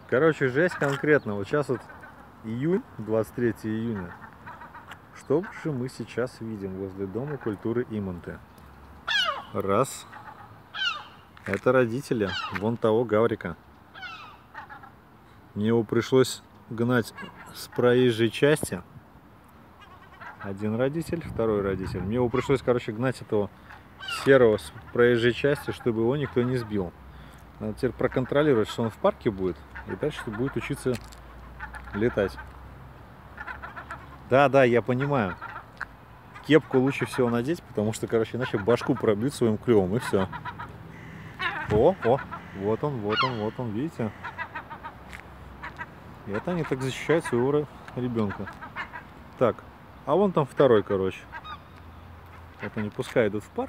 Короче, жесть конкретно. Вот сейчас вот июнь, 23 июня. Что же мы сейчас видим возле Дома культуры Иманты? Раз. Это родители вон того Гаврика. Мне его пришлось гнать с проезжей части. Один родитель, второй родитель. Мне его пришлось, короче, гнать этого серого с проезжей части, чтобы его никто не сбил. Надо теперь проконтролировать, что он в парке будет, и дальше будет учиться летать. Да, я понимаю. Кепку лучше всего надеть, потому что, короче, иначе башку пробьют своим клювом, и все. Вот он, видите? И это они так защищают своего ребенка. Так, а вон там второй, короче. Вот они пускай идут в парк.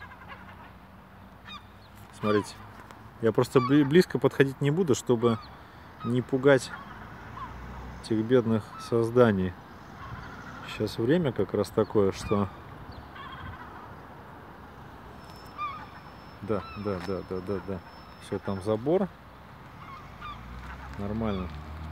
Смотрите. Я просто близко подходить не буду, чтобы не пугать этих бедных созданий. Сейчас время как раз такое, что... Да. Все, там забор. Нормально.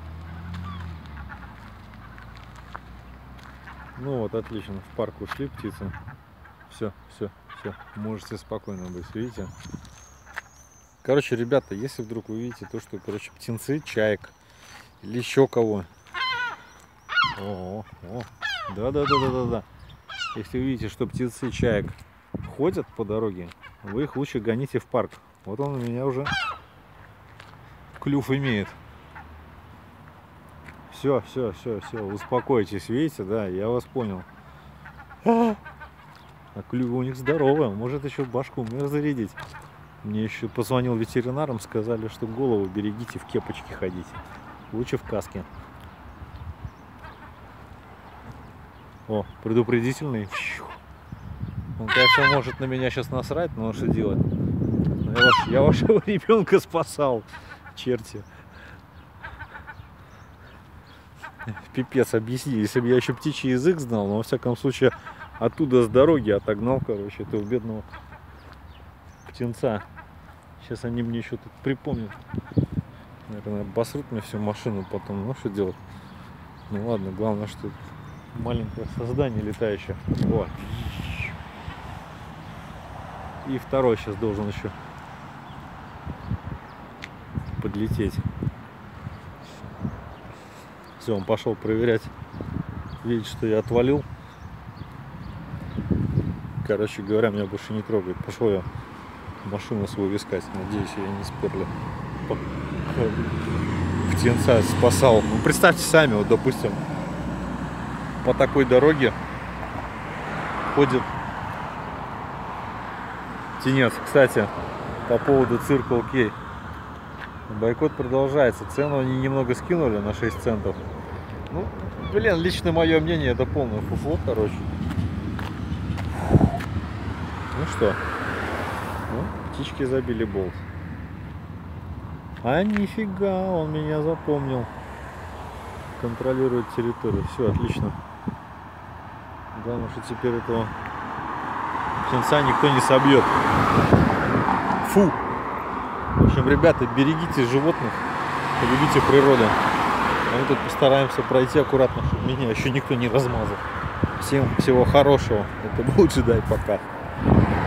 Ну вот, отлично. В парк ушли птицы. Все. Можете спокойно быть, видите? Короче, ребята, если вдруг вы видите то, что, короче, птенцы, чаек или еще кого. Да. Если вы видите, что птенцы, чаек ходят по дороге, вы их лучше гоните в парк. Вот он у меня уже клюв имеет. Все, успокойтесь, видите, да, я вас понял. А клюв у них здоровая, может еще башку зарядить. Мне еще позвонил ветеринарам, сказали, что голову берегите, в кепочке ходите. Лучше в каске. О, предупредительный. Он, конечно, может на меня сейчас насрать, но что делать? Я вашего ребенка спасал, черти. Пипец, объясни, если бы я еще птичий язык знал, но во всяком случае оттуда с дороги отогнал, короче, этого бедного птенца. Сейчас они мне еще тут припомнят. Наверное, обосрут мне всю машину потом. Ну, что делать? Ну ладно, главное, что маленькое создание летающее. Вот. И второй сейчас должен еще подлететь. Все, он пошел проверять. Видит, что я отвалил. Короче говоря, меня больше не трогает. Пошел я машину свою искать. Надеюсь, ее не сперли. Птенца спасал. Ну, представьте сами, вот, допустим, по такой дороге ходит птенец. Кстати, по поводу Circle K. Бойкот продолжается. Цену они немного скинули на 6 центов. Ну, блин, лично мое мнение, это полное фуфло, короче. Ну что? Ну, птички забили болт. А нифига, он меня запомнил. Контролирует территорию. Все, отлично. Главное, что теперь этого птенца никто не собьет. Фу! В общем, ребята, берегите животных, любите природу. А мы тут постараемся пройти аккуратно, чтобы меня еще никто не размазал. Всем всего хорошего. Это был Джедай, пока.